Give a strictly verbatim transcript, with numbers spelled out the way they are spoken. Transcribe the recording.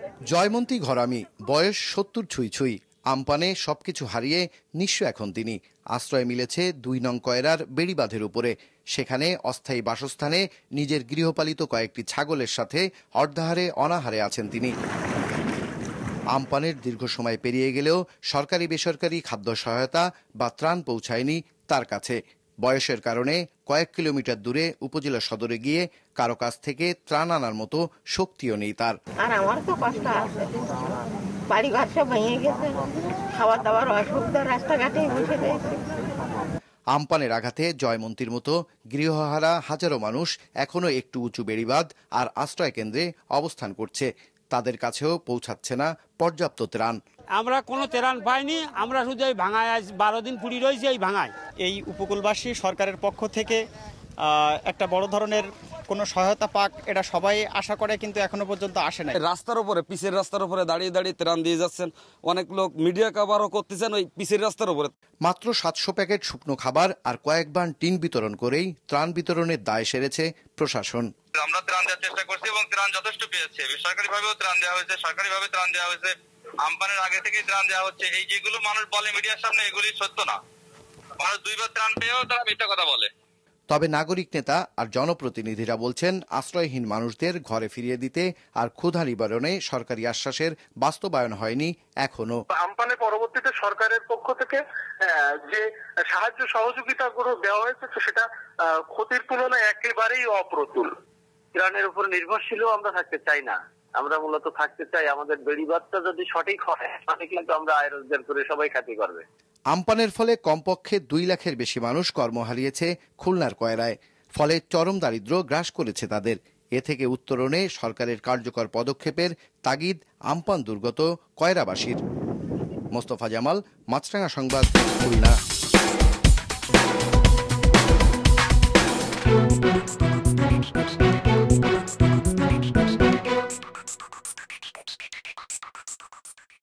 জয়মন্তী ঘরামি, বয়স সত্তর ছুঁই ছুঁই। আমপানে সবকিছু হারিয়ে নিঃস্ব এখন তিনি। আশ্রয় মিলেছে দুই নং কয়রার বেড়িবাঁধের উপরে। সেখানে অস্থায়ী বাসস্থানে নিজের গৃহপালিত কয়েকটি ছাগলের সাথে অর্ধাহারে অনাহারে আছেন তিনি। আমপানের দীর্ঘ সময় পেরিয়ে গেলেও সরকারি বেসরকারি খাদ্য সহায়তা বা ত্রাণ পৌঁছায়নি তার কাছে। বয়সের কারণে কয়েক কিলোমিটার দূরে উপজেলা সদরে গিয়ে কারো কাছ থেকে ত্রাণ আনার মতো শক্তিও নেই তার। আর আমার তো কষ্ট আছে, বাড়ি ঘর সব ভেঙে গেছে, খাবার দাবার অসুবিধা, রাস্তাঘাটেই বসে রয়েছে। আমপানের আঘাতে জয়মন্তীর মতো গৃহহারা হাজারো মানুষ এখনো একটু উঁচু বেড়িবাঁধ আর আশ্রয় কেন্দ্রে অবস্থান করছে। তাদের কাছেও পৌঁছাচ্ছে না পর্যাপ্ত ত্রাণ। আমরা কোনো ত্রাণ পাইনি, আমরা শুধু এই ভাঙায় আজ বারো দিন পুড়ি রয়েছে এই ভাঙায়। এই উপকূলবাসী সরকারের পক্ষ থেকে একটা বড় ধরনের কোনো সহায়তা পাক, এটা সবাই আশা করে, কিন্তু এখনো পর্যন্ত আসে নাই। রাস্তার উপরে, পিসের রাস্তার উপরে দাঁড়িয়ে দাঁড়িয়ে ত্রাণ দিয়ে যাচ্ছেন। অনেক লোক মিডিয়া কভারও করতেছেন ওই পিসের রাস্তার উপরে। মাত্র সাতশো প্যাকেট শুকনো খাবার আর কয়েক বান টিন বিতরণ করেই ত্রাণ বিতরণের দায় সেরেছে প্রশাসন। আমরা ত্রাণ দেওয়ার চেষ্টা করছি এবং ত্রাণ যথেষ্ট পেয়েছে। বেসরকারিভাবেও ত্রাণ দেওয়া হয়েছে, সরকারিভাবে ত্রাণ দেওয়া হয়েছে। আমপানের আগে থেকেই ত্রাণ দেওয়া হচ্ছে। এই যেগুলো মানুষ বলে মিডিয়ার সামনে, এগুলি সত্য না। মানুষ দুইবার ত্রাণ পেয়েও তারা মিথ্যা কথা বলে। তবে নাগরিক নেতা আর জনপ্রতিনিধিরা বলছেন, আশ্রয়হীন মানুষদের ঘরে ফিরিয়ে দিতে আর ক্ষুধা নিবারণে সরকারি আশ্বাসের বাস্তবায়ন হয়নি এখনো। আমপানে পরবর্তীতে সরকারের পক্ষ থেকে যে সাহায্য সহযোগিতাগুলো দেওয়া হয়েছে, সেটা ক্ষতির তুলনায় একেবারেই অপ্রতুল। ত্রাণের উপর নির্ভরশীলও আমরা থাকতে চাই না। আমরা মূলত থাকতে চাই আমাদের বেড়িবাঁধটা যদি সঠিক হয়, সঠিক কিন্তু আমরা আয় রোজগার করে সবাই খাতি করবে। আমপানের ফলে কমপক্ষে দুই লাখের বেশি মানুষ কর্ম হারিয়েছে খুলনার কয়রায়। ফলে চরম দারিদ্র্য গ্রাস করেছে তাদের। এ থেকে উত্তরণে সরকারের কার্যকর পদক্ষেপের তাগিদ আমপান দুর্গত কয়রাবাসীর। মোস্তফা জামাল, মাছরাঙা সংবাদ, খুলনা।